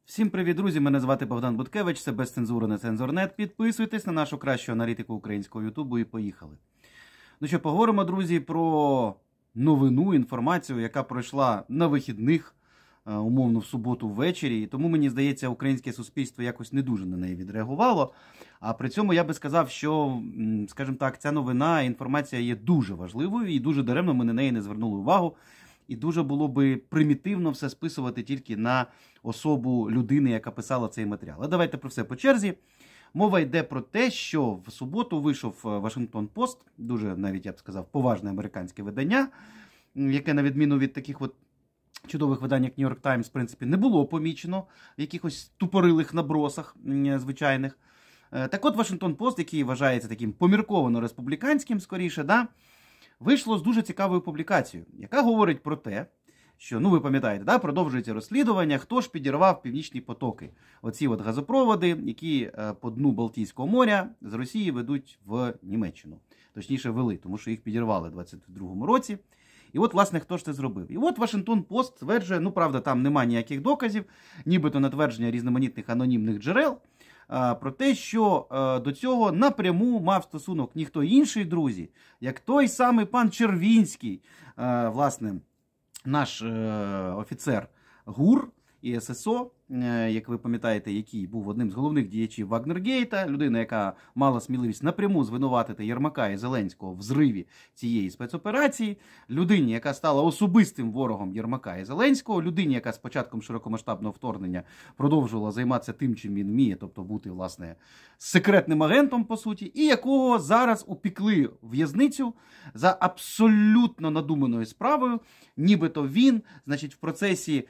Всім привіт, друзі! Мене звати Богдан Буткевич, це без цензури на Цензорнет. Підписуйтесь на нашу кращу аналітику українського ютубу і поїхали. Ну що, поговоримо, друзі, про новину, інформацію, яка пройшла на вихідних, умовно в суботу ввечері. І тому, мені здається, українське суспільство якось не дуже на неї відреагувало. А при цьому я би сказав, що, скажімо так, ця новина, інформація є дуже важливою і дуже даремно ми на неї не звернули увагу. І дуже було би примітивно все списувати тільки на особу людини, яка писала цей матеріал. Але давайте про все по черзі. Мова йде про те, що в суботу вийшов Вашингтон Пост, дуже, навіть я б сказав, поважне американське видання, яке, на відміну від таких от чудових видань, як New York Times, в принципі, не було помічено в якихось тупорилих набросах звичайних. Так от, Вашингтон Пост, який вважається таким помірковано республіканським, скоріше, вийшло з дуже цікавою публікацією, яка говорить про те, що, ви пам'ятаєте, продовжується розслідування, хто ж підірвав Північні потоки. Оці от газопроводи, які по дну Балтійського моря з Росії ведуть в Німеччину. Точніше, вели, тому що їх підірвали в 22-му році. І от, власне, хто ж це зробив? І от Вашингтон Пост стверджує, правда, там немає ніяких доказів, нібито на твердження різноманітних анонімних джерел, про те, що до цього напряму мав стосунок ніхто інший, друзі, як той самий пан Червінський, власне, наш офіцер ГУР і ССО, як ви пам'ятаєте, який був одним з головних діячів Вагнергейта, людина, яка мала сміливість напряму звинуватити Єрмака і Зеленського в зриві цієї спецоперації, людині, яка стала особистим ворогом Єрмака і Зеленського, людині, яка з початком широкомасштабного вторгнення продовжувала займатися тим, чим він вміє, тобто бути, власне, секретним агентом, по суті, і якого зараз упікли в в'язницю за абсолютно надуманою справою, нібито він, значить, в процесі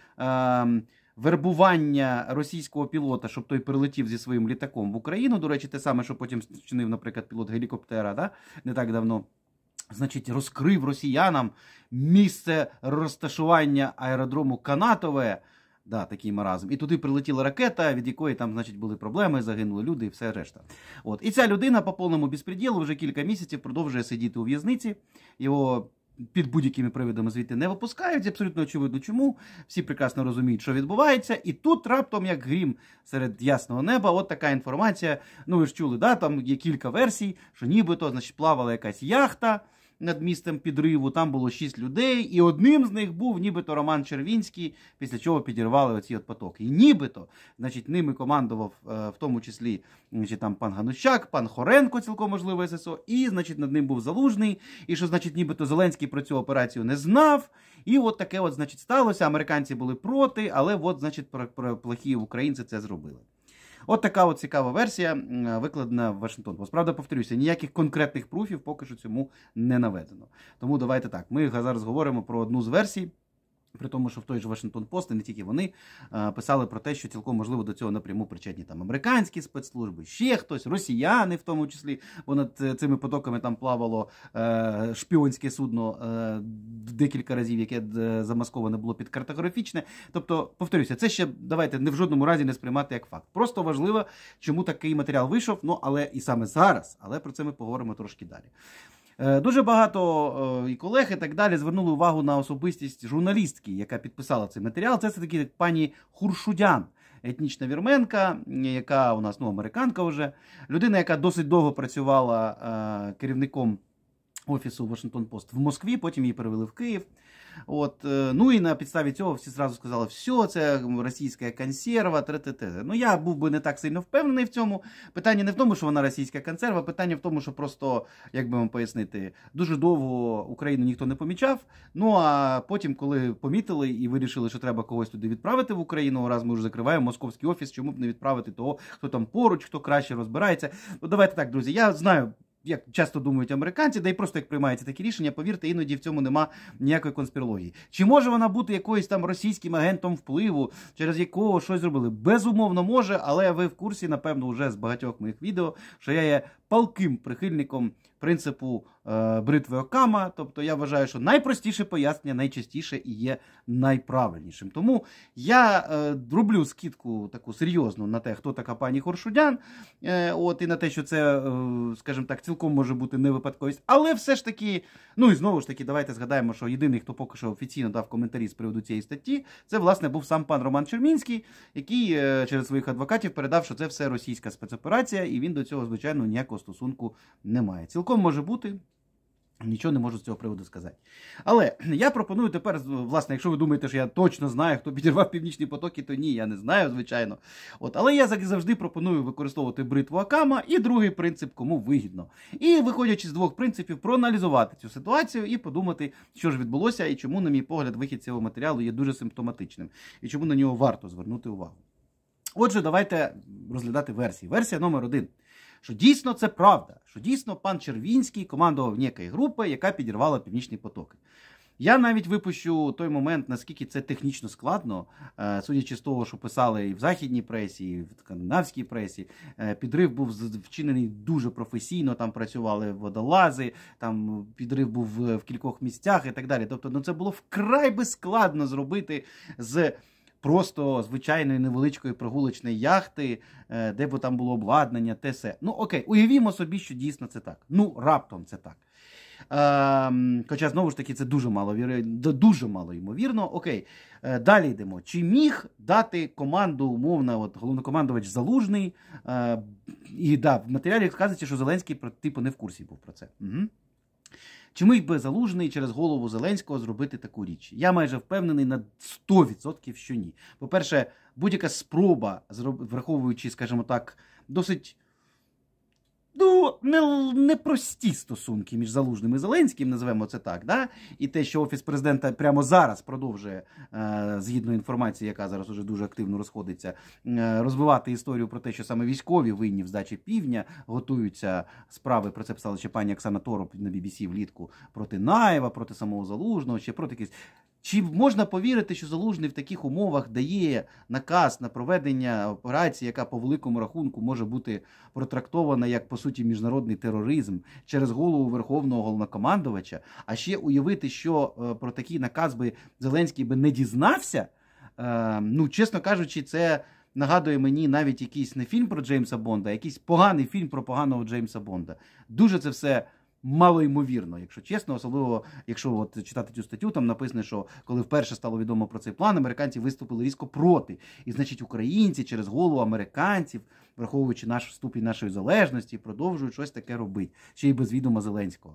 вербування російського пілота, щоб той прилетів зі своїм літаком в Україну, до речі, те саме, що потім вчинив, наприклад, пілот гелікоптера, не так давно, значить, розкрив росіянам місце розташування аеродрому Канатове, такий маразм. І туди прилетіла ракета, від якої там, значить, були проблеми, загинули люди і все решта. І ця людина по повному безпреділу вже кілька місяців продовжує сидіти у в'язниці. Його під будь-якими приводами звідти не випускають, абсолютно очевидно чому. Всі прекрасно розуміють, що відбувається. І тут раптом, як грім серед ясного неба, от така інформація. Ви ж чули, там є кілька версій, що нібито, значить, плавала якась яхта над місцем підриву, там було 6 людей, і одним з них був нібито Роман Червінський, після чого підірвали оці от потоки. І нібито, значить, ними командував в тому числі, значить, там пан Ганущак, пан Хоренко, цілком можливо ССО, і, значить, над ним був Залужний, і що, значить, нібито Зеленський про цю операцію не знав, і от таке от, значить, сталося, американці були проти, але от, значить, плохі українці це зробили. От така от цікава версія, викладена в Вашингтон Пост. Правда, повторюся, ніяких конкретних пруфів поки що цьому не наведено. Тому давайте так, ми зараз говоримо про одну з версій, при тому, що в той же Вашингтон Пост, і не тільки вони, писали про те, що цілком можливо до цього напряму причетні там американські спецслужби, ще хтось, росіяни в тому числі, бо над цими потоками там плавало шпіонське судно декілька разів, яке замасковане було під картографічне. Тобто, повторюся, це ще давайте не в жодному разі не сприймати як факт. Просто важливо, чому такий матеріал вийшов, але і саме зараз, але про це ми поговоримо трошки далі. Дуже багато і колег і так далі звернули увагу на особистість журналістки, яка підписала цей матеріал. Це все-таки пані Хуршудян, етнічна вірменка, яка у нас, американка вже. Людина, яка досить довго працювала керівником офісу Вашингтон Пост в Москві, потім її перевели в Київ. І на підставі цього всі зразу сказали, все, це російська консерва, я був би не так сильно впевнений в цьому. Питання не в тому, що вона російська консерва, питання в тому, що просто, як би вам пояснити, дуже довго Україну ніхто не помічав. А потім, коли помітили і вирішили, що треба когось туди відправити в Україну, раз ми вже закриваємо московський офіс, чому б не відправити того, хто там поруч, хто краще розбирається. Давайте так, друзі, я знаю, як часто думають американці, да й просто як приймаються такі рішення, повірте, іноді в цьому нема ніякої конспірології. Чи може вона бути якоюсь там російським агентом впливу, через якого щось зробили? Безумовно може, але ви в курсі, напевно, вже з багатьох моїх відео, що я є палким прихильником принципу бритви Окама. Тобто я вважаю, що найпростіше пояснення найчастіше і є найправильнішим. Тому я роблю скидку таку серйозну на те, хто така пані Хоршудян, і на те, що це, скажімо так, цілком може бути не випадковість. Але все ж таки, ну і знову ж таки, давайте згадаємо, що єдиний, хто поки що офіційно дав коментарі з приводу цієї статті, це, власне, був сам пан Роман Чермінський, який через своїх адвокатів передав, що це все російська спецоперація, і він до цього, звичайно, ніякого стосунку не має. Цілком може бути. Нічого не можу з цього приводу сказати. Але я пропоную тепер, власне, якщо ви думаєте, що я точно знаю, хто підірвав Північні потоки, то ні, я не знаю, звичайно. Але я завжди пропоную використовувати бритву Окама і другий принцип, кому вигідно. І, виходячи з двох принципів, проаналізувати цю ситуацію і подумати, що ж відбулося і чому, на мій погляд, вихід цього матеріалу є дуже симптоматичним. І чому на нього варто звернути увагу. Отже, давайте розглядати версії. Версія номер 1. Що дійсно це правда, що дійсно пан Червінський командував некої групи, яка підірвала Північні потоки. Я навіть випущу той момент, наскільки це технічно складно, судячи з того, що писали і в західній пресі, і в скандинавській пресі. Підрив був вчинений дуже професійно, там працювали водолази, там підрив був в кількох місцях і так далі. Тобто, це було вкрай би складно зробити з просто звичайної невеличкої прогулочної яхти, де б там було обладнання, те все. Ну окей, уявімо собі, що дійсно це так. Ну, раптом це так. Хоча, знову ж таки, це дуже мало ймовірно. Окей, далі йдемо. Чи міг дати команду, умовно, головнокомандувач Залужний? І в матеріалі вказується, що Зеленський, типу, не в курсі був про це. Угу. Чи міг би Залужний через голову Зеленського зробити таку річ? Я майже впевнений на 100%, що ні. По-перше, будь-яка спроба, враховуючи, скажімо так, досить непрості стосунки між Залужним і Зеленським, називаємо це так, да? І те, що Офіс Президента прямо зараз продовжує, згідно інформації, яка зараз уже дуже активно розходиться, розвивати історію про те, що саме військові винні в здачі півдня, готуються справи, про це писала ще пані Оксана Тороп на BBC влітку, проти Наєва, проти самого Залужного, чи проти якісь. Чи можна повірити, що Залужний в таких умовах дає наказ на проведення операції, яка по великому рахунку може бути протрактована як, по суті, міжнародний тероризм через голову Верховного Головнокомандувача, а ще уявити, що про такий наказ би Зеленський би не дізнався? Чесно кажучи, це нагадує мені навіть якийсь не фільм про Джеймса Бонда, а якийсь поганий фільм про поганого Джеймса Бонда. Дуже це все малоймовірно, якщо чесно, особливо, якщо читати цю статтю, там написано, що коли вперше стало відомо про цей план, американці виступили різко проти. І, значить, українці через голову американців, враховуючи наш ступінь нашої залежності, продовжують щось таке робити, ще й без відома Зеленського.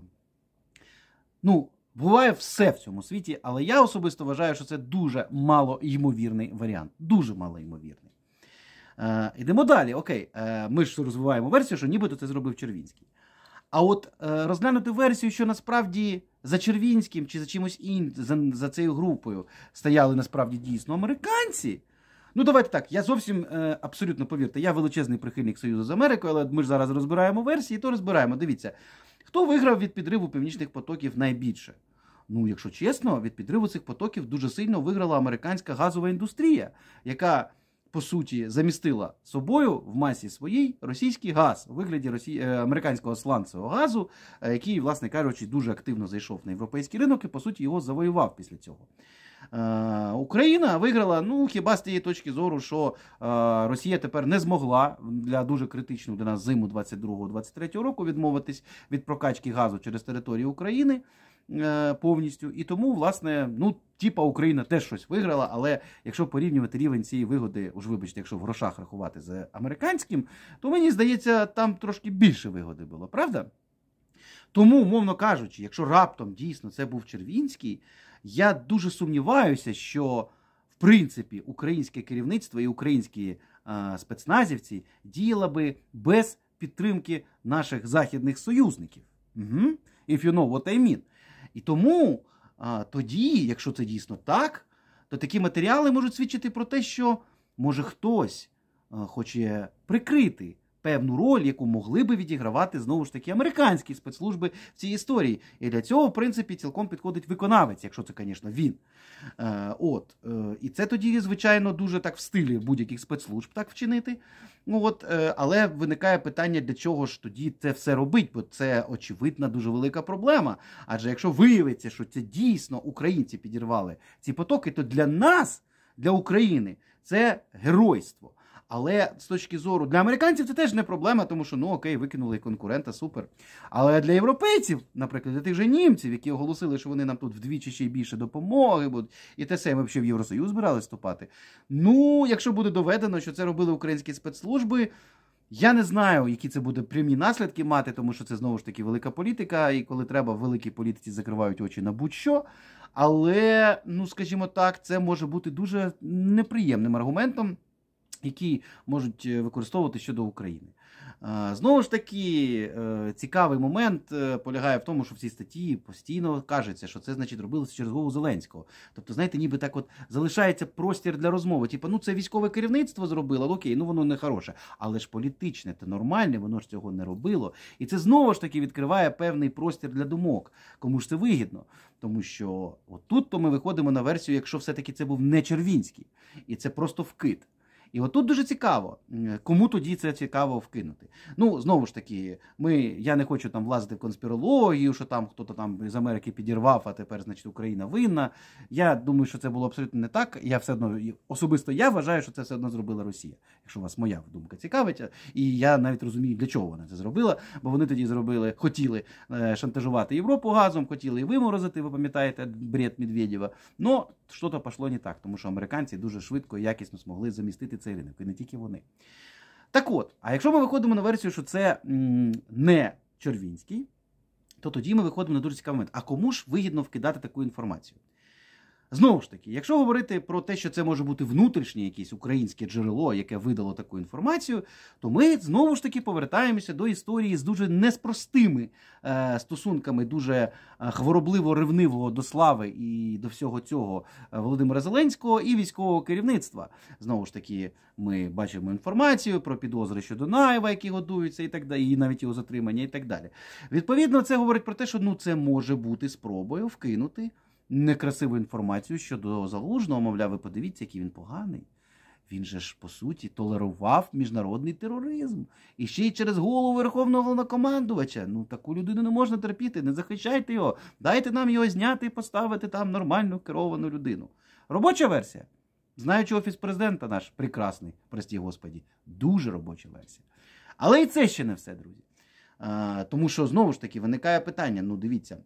Буває все в цьому світі, але я особисто вважаю, що це дуже малоймовірний варіант. Дуже малоймовірний. Ідемо далі. Окей, ми ж розвиваємо версію, що нібито це зробив Червінський. А розглянути версію, що насправді за Червінським чи за чимось іншим, за цією групою стояли насправді дійсно американці. Давайте так, я зовсім абсолютно, повірте, я величезний прихильник Союзу з Америкою, але ми ж зараз розбираємо версії, то розбираємо. Дивіться, хто виграв від підриву Північних потоків найбільше? Якщо чесно, від підриву цих потоків дуже сильно виграла американська газова індустрія, яка, по суті, замістила собою в масі своїй російський газ у вигляді американського сланцевого газу, який, власне кажучи, дуже активно зайшов на європейський ринок і, по суті, його завоював після цього. Україна виграла, хіба з тієї точки зору, що Росія тепер не змогла для дуже критичну для нас зиму 22-23 року відмовитись від прокачки газу через територію України повністю. І тому, власне, Україна теж щось виграла, але якщо порівнювати рівень цієї вигоди, вибачте, якщо в грошах рахувати з американським, то мені здається, там трошки більше вигоди було, правда? Тому, умовно кажучи, якщо раптом дійсно це був Червінський, я дуже сумніваюся, що, в принципі, українське керівництво і українські спецназівці діяли би без підтримки наших західних союзників. If you know what I mean. І тому тоді, якщо це дійсно так, то такі матеріали можуть свідчити про те, що, може, хтось хоче прикрити певну роль, яку могли би відігравати, знову ж таки, американські спецслужби в цій історії. І для цього, в принципі, цілком підходить виконавець, якщо це, звісно, він. І це тоді, звичайно, дуже так в стилі будь-яких спецслужб так вчинити. Але виникає питання, для чого ж тоді це все робить, бо це, очевидна, дуже велика проблема. Адже якщо виявиться, що це дійсно українці підірвали ці потоки, то для нас, для України, це геройство. Але з точки зору, для американців це теж не проблема, тому що, окей, викинули конкурента, супер. Але для європейців, наприклад, для тих же німців, які оголосили, що вони нам тут вдвічі ще й більше допомоги будуть, і те саме, ще в Євросоюз збирали вступати. Якщо буде доведено, що це робили українські спецслужби, я не знаю, які це буде прямі наслідки мати, тому що це, знову ж таки, велика політика, і коли треба, в великій політиці закривають очі на будь-що. Але, скажімо так, це може бути дуже неприємним аргументом, які можуть використовувати щодо України. Знову ж таки, цікавий момент полягає в тому, що в цій статті постійно кажеться, що це, значить, робилося через голову Зеленського. Тобто, знаєте, ніби так от залишається простір для розмови. Це військове керівництво зробило, окей, воно не хороше. Але ж політичне, це нормальне, воно ж цього не робило. І це знову ж таки відкриває певний простір для думок. Кому ж це вигідно? Тому що отут-то ми виходимо на версію, якщо все-таки це був не Червінський. І це просто вкид. І отут дуже цікаво, кому тоді це цікаво вкинути. Знову ж таки, я не хочу там влазити в конспірологію, що там хтось там з Америки підірвав, а тепер, значить, Україна винна. Я думаю, що це було абсолютно не так. Особисто я вважаю, що це все одно зробила Росія. Якщо вас моя думка цікавить. І я навіть розумію, для чого вона це зробила. Бо вони тоді хотіли шантажувати Європу газом, хотіли і виморозити, ви пам'ятаєте, бред Медведєва. Но щось пішло не так, тому що американці дуже швидко і якісно змогли замістити цей ринок, і не тільки вони. Так от, а якщо ми виходимо на версію, що це не Червінський, то тоді ми виходимо на дуже цікавий момент. А кому ж вигідно вкидати таку інформацію? Знову ж таки, якщо говорити про те, що це може бути внутрішнє якесь українське джерело, яке видало таку інформацію, то ми знову ж таки повертаємося до історії з дуже неспростими стосунками, дуже хворобливо-ревнивого до слави і до всього цього Володимира Зеленського і військового керівництва. Знову ж таки, ми бачимо інформацію про підозри щодо Наєва, які готуються, і так далі, і навіть його затримання, і так далі. Відповідно, це говорить про те, що це може бути спробою вкинути некрасиву інформацію щодо Залужного, мовляв, ви подивіться, який він поганий. Він же ж, по суті, толерував міжнародний тероризм. І ще й через голову Верховного Головнокомандувача. Таку людину не можна терпіти, не захищайте його. Дайте нам його зняти і поставити там нормальну керовану людину. Робоча версія. Знаючи Офіс Президента наш прекрасний, прості Господі, дуже робоча версія. Але і це ще не все, друзі. Тому що, знову ж таки, виникає питання. Дивіться,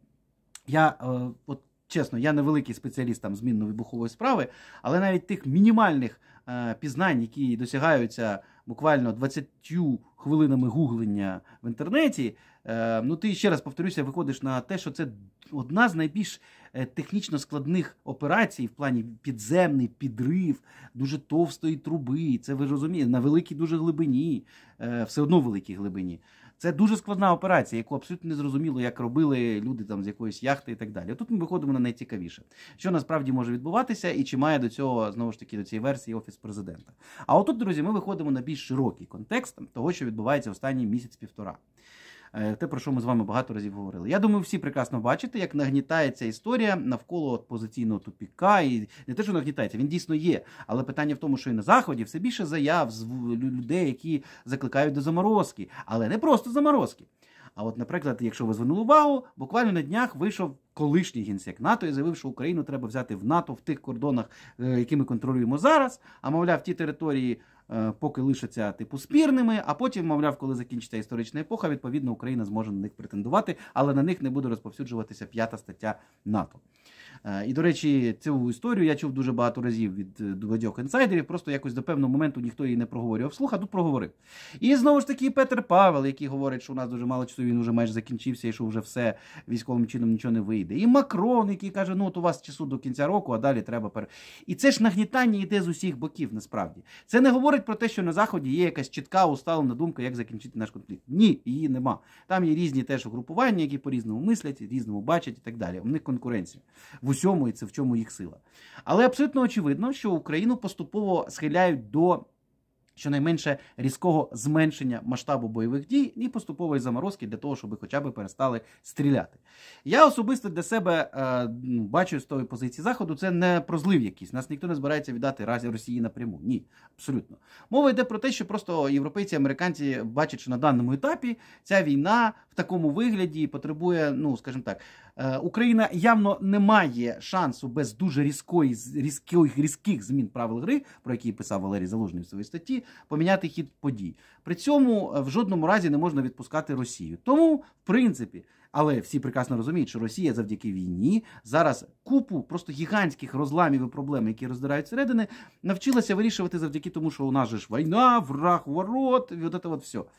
чесно, я не великий спеціаліст там змінно-вибухової справи, але навіть тих мінімальних пізнань, які досягаються буквально 20 хвилинами гуглення в інтернеті, ти, ще раз повторюся, виходиш на те, що це одна з найбільш технічно складних операцій в плані підземний підрив дуже товстої труби. Це, ви розумієте, на великій дуже глибині, все одно великій глибині. Це дуже складна операція, яку абсолютно не зрозуміло, як робили люди там з якоїсь яхти і так далі. Тут ми виходимо на найцікавіше. Що насправді може відбуватися і чи має до цього, знову ж таки, до цієї версії Офіс Президента. А отут, друзі, ми виходимо на більш широкий контекст того, що відбувається останній місяць-півтора. Те, про що ми з вами багато разів говорили. Я думаю, всі прекрасно бачите, як нагнітається історія навколо позиційного тупіка. І не те, що нагнітається, він дійсно є. Але питання в тому, що і на Заході все більше заяв з людей, які закликають до заморозки. Але не просто заморозки. А от, наприклад, якщо ви звернули увагу, буквально на днях вийшов колишній генсек НАТО і заявив, що Україну треба взяти в НАТО в тих кордонах, які ми контролюємо зараз. А, мовляв, ті території поки лишаться спірними, а потім, мовляв, коли закінчиться історична епоха, відповідно, Україна зможе на них претендувати, але на них не буде розповсюджуватися 5 стаття НАТО. І, до речі, цю історію я чув дуже багато разів від багатьох інсайдерів, просто якось до певного моменту ніхто її не проговорював вслух, а тут проговорив. І знову ж таки Петр Павел, який говорить, що у нас дуже мало часу, він вже майже закінчився і що вже все, військовим чином нічого не вийде. І Макрон, який каже, от у вас часу до кінця року, а далі треба І це ж нагнітання йде з усіх боків, насправді. Це не говорить про те, що на Заході є якась чітка, усталена думка, як закінчити наш конфлікт. Ні, її нема. Там є різні теж угрупування, які по-різному мислять, різному бачать і так далі. У них конкуренція. В усьому, і це в чому їх сила. Але абсолютно очевидно, що Україну поступово схиляють до щонайменше різкого зменшення масштабу бойових дій і поступової заморозки для того, щоб хоча б перестали стріляти. Я особисто для себе бачу з тої позиції Заходу, це не про злив якийсь. Нас ніхто не збирається віддати Росії напряму. Ні, абсолютно. Мова йде про те, що просто європейці, американці бачать, що на даному етапі ця війна в такому вигляді потребує, скажімо так, Україна явно не має шансу без дуже різких змін правил гри, про які писав Валерій Залужний в своїй статті, поміняти хід подій. При цьому в жодному разі не можна відпускати Росію. Тому, в принципі, але всі прекрасно розуміють, що Росія завдяки війні зараз купу просто гігантських розламів і проблем, які роздирають середини, навчилася вирішувати завдяки тому, що у нас же ж війна, враг, ворот, і от це от все.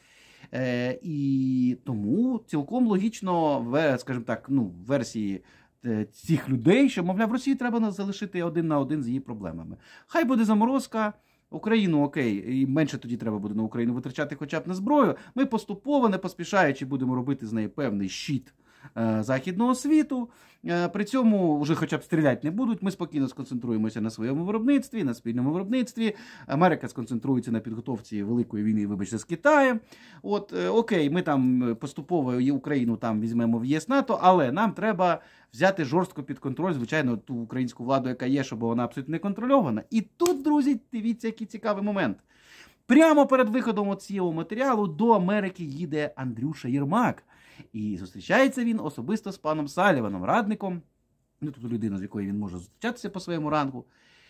І тому цілком логічно, скажімо так, версії цих людей, що, мовляв, Росії треба залишити один на один з її проблемами. Хай буде заморозка, Україну окей, і менше тоді треба буде на Україну витрачати хоча б на зброю. Ми поступово, не поспішаючи, будемо робити з неї певний щит західного світу. При цьому вже хоча б стріляти не будуть. Ми спокійно сконцентруємося на своєму виробництві, на спільному виробництві. Америка сконцентрується на підготовці великої війни, вибачте, з Китаєм. Окей, ми там поступово Україну там візьмемо в ЄС НАТО, але нам треба взяти жорстко під контроль, звичайно, ту українську владу, яка є, щоб вона абсолютно не контрольована. І тут, друзі, дивіться, який цікавий момент. Прямо перед виходом цього матеріалу до Америки їде Андрюша Єрмак. І зустрічається він особисто з паном Саліваном, радником, тобто людина, з якою він може зустрічатися по своєму рангу.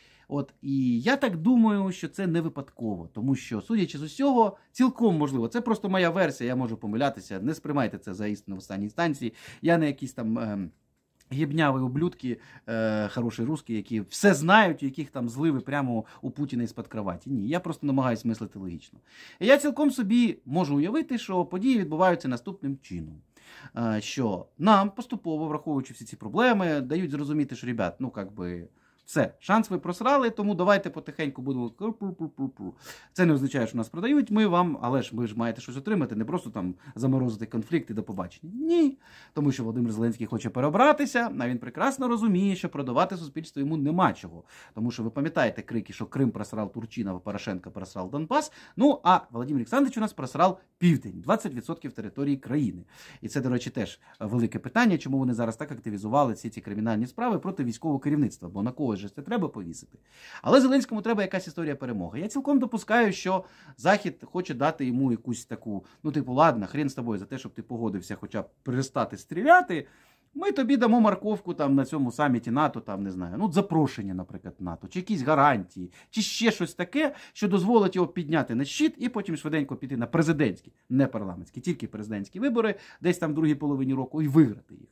І я так думаю, що це не випадково, тому що, судячи з усього, цілком можливо, це просто моя версія, я можу помилятися, не сприймайте це за істину в останній інстанції, я не якісь там гібняві ублюдки, хороші русські, які все знають, у яких там зливи прямо у Путіна із-під кроваті. Ні, я просто намагаюся мислити логічно. І я цілком собі можу уявити, що події відбуваються наступним чином. Що нам поступово, враховуючи всі ці проблеми, дають зрозуміти, що, ребят, все, шанс ви просрали, тому давайте потихеньку будемо. Це не означає, що нас продають, але ж ви ж маєте щось отримати, не просто там заморозити конфлікт і до побачення. Ні. Тому що Володимир Зеленський хоче переобратися, а він прекрасно розуміє, що продавати суспільство йому нема чого. Тому що ви пам'ятаєте крики, що Крим просрав Турчинов, Порошенко просрав Донбас, а Володимир Олександрович у нас просрав Південь, 20% території країни. І це, до речі, теж велике питання, чому вони зараз так активізували всі ці кримінальні справи проти військового керівництва, бо на когось же це треба повісити. Але Зеленському треба якась історія перемоги. Я цілком допускаю, що Захід хоче дати йому якусь таку, ладно, хрен з тобою за те, щоб ти погодився хоча б перестати стріляти, ми тобі дамо морковку там на цьому саміті НАТО, там, не знаю, запрошення, наприклад, НАТО, чи якісь гарантії, чи ще щось таке, що дозволить його підняти на щит і потім швиденько піти на президентські, не парламентські, тільки президентські вибори, десь там в другій половині року і виграти їх.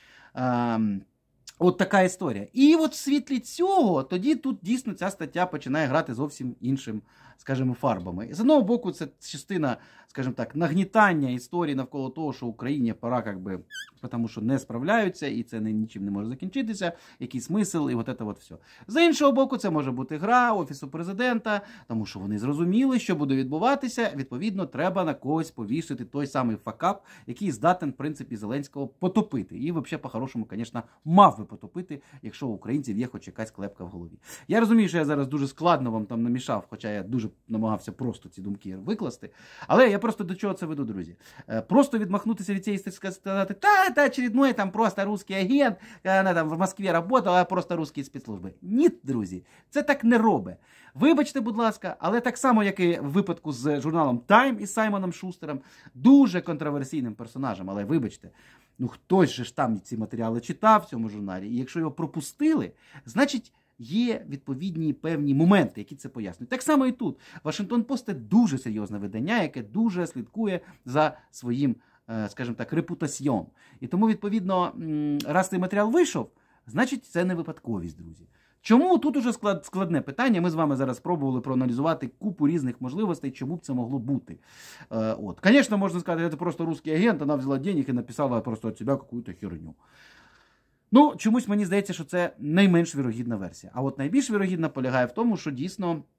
От така історія. І в світлі цього, тоді тут дійсно ця стаття починає грати зовсім іншим, скажімо, фарбами. З одного боку, це частина, скажімо так, нагнітання історії навколо того, що Україні пора, тому що не справляються, і це нічим не може закінчитися, який смисл, і це все. З іншого боку, це може бути гра Офісу Президента, тому що вони зрозуміли, що буде відбуватися, відповідно, треба на когось повісити той самий факап, який здатен, в принципі, Зеленського потопити. І, взагалі, по-хорошому, звісно, мав би потопити, якщо у українців є хоч якась клепка в голові. Я розумію, що я зараз дуже складно вам там намішав, хоча я дуже намагався просто ці думки викласти, але я просто до чого це веду, друзі. Просто відмахнутися від цієї статті, сказати, та очередной там просто русский агент, вона там в Москві працювала, а просто русські спецслужби. Ні, друзі, це так не робить. Вибачте, будь ласка, але так само, як і в випадку з журналом Time із Саймоном Шустером, дуже контроверсійним персонажем, але вибачте, хтось же ж там ці матеріали читав в цьому журналі, і якщо його пропустили, значить, є відповідні певні моменти, які це пояснюють. Так само і тут. Вашингтон-Пост – це дуже серйозне видання, яке дуже слідкує за своїм, скажімо так, репутацієм. І тому, відповідно, раз цей матеріал вийшов, значить, це не випадковість, друзі. Чому? Тут уже складне питання. Ми з вами зараз спробували проаналізувати купу різних можливостей, чому б це могло бути. Звісно, можна сказати, це просто русський агент, вона взяла денег і написала просто від себе якусь херню. Чомусь мені здається, що це найменш вірогідна версія. А от найбільш вірогідна полягає в тому, що дійсно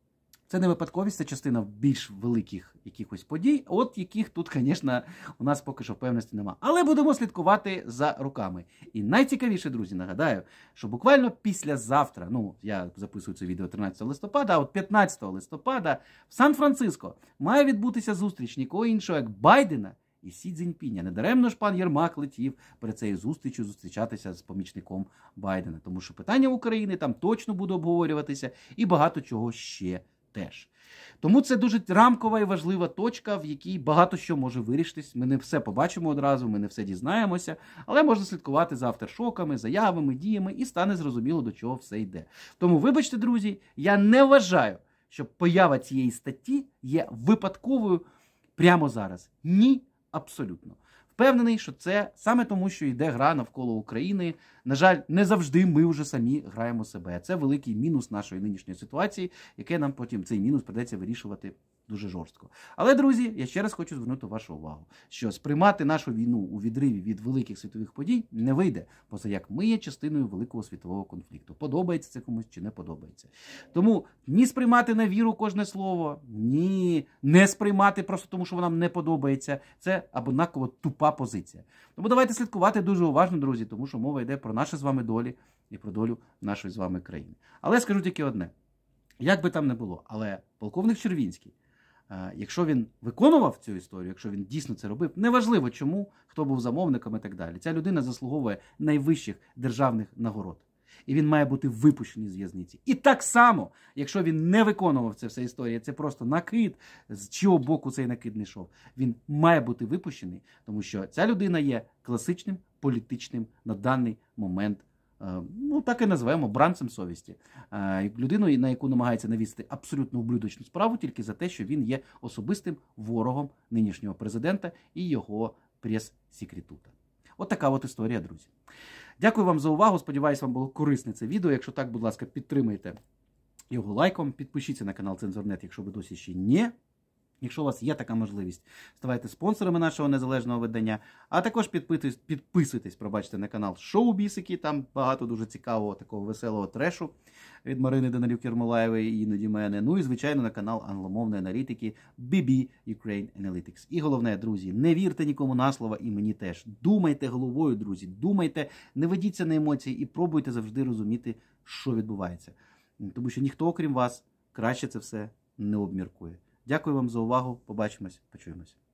Це не випадковість, це частина більш великих якихось подій, от яких тут, звісно, у нас поки що впевненості нема. Але будемо слідкувати за руками. І найцікавіше, друзі, нагадаю, що буквально післязавтра, я записую це відео 13 листопада, а от 15 листопада в Сан-Франциско має відбутися зустріч нікого іншого, як Байдена і Сі Цзіньпіня. Недаремно ж пан Єрмак летів перед цією зустрічю зустрічатися з помічником Байдена. Тому що питання України там точно буде обговорюватися і багато чого ще теж. Тому це дуже рамкова і важлива точка, в якій багато що може вирішитись. Ми не все побачимо одразу, ми не все дізнаємося, але можна слідкувати за афтершоками, заявами, діями і стане зрозуміло, до чого все йде. Тому, вибачте, друзі, я не вважаю, що поява цієї статті є випадковою прямо зараз. Ні, абсолютно. Впевнений, що це саме тому, що йде гра навколо України. На жаль, не завжди ми вже самі граємо себе. Це великий мінус нашої нинішньої ситуації, яке нам потім цей мінус придеться вирішувати дуже жорстко. Але, друзі, я ще раз хочу звернути вашу увагу, що сприймати нашу війну у відриві від великих світових подій не вийде, поза як ми є частиною великого світового конфлікту. Подобається це комусь чи не подобається. Тому ні сприймати на віру кожне слово, ні не сприймати просто тому, що нам не подобається. Це однаково тупа позиція. Тому давайте слідкувати дуже уважно, друзі, тому що мова йде про наші з вами долі і про долю нашої з вами країни. Але скажу тільки одне. Як би там не було, але полковник Червінський, якщо він виконував цю історію, якщо він дійсно це робив, неважливо чому, хто був замовником і так далі. Ця людина заслуговує найвищих державних нагород. І він має бути випущений з в'язниці. І так само, якщо він не виконував це вся історія, це просто накид, з чого боку цей накид не йшов, він має бути випущений, тому що ця людина є класичним політичним на даний момент, так і називаємо, бранцем совісті. Людиною, на яку намагається навісти абсолютно ублюдочну справу тільки за те, що він є особистим ворогом нинішнього президента і його прес-секретута. От така от історія, друзі. Дякую вам за увагу. Сподіваюсь, вам було корисне це відео. Якщо так, будь ласка, підтримайте його лайком. Підпишіться на канал Цензорнет, якщо ви досі ще не. Якщо у вас є така можливість, ставайте спонсорами нашого незалежного видання, а також підписуйтесь, на канал Шоу-Бісики, там багато дуже цікавого, такого веселого трешу від Марини Данилюк-Єрмолаєвої і іноді мене. Ну і, звичайно, на канал англомовної аналітики BB Ukraine Analytics. І головне, друзі, не вірте нікому на слово і мені теж. Думайте головою, друзі, думайте, не ведіться на емоції і пробуйте завжди розуміти, що відбувається. Тому що ніхто, окрім вас, краще це все не обміркує. Дякую вам за увагу. Побачимось, почуємось.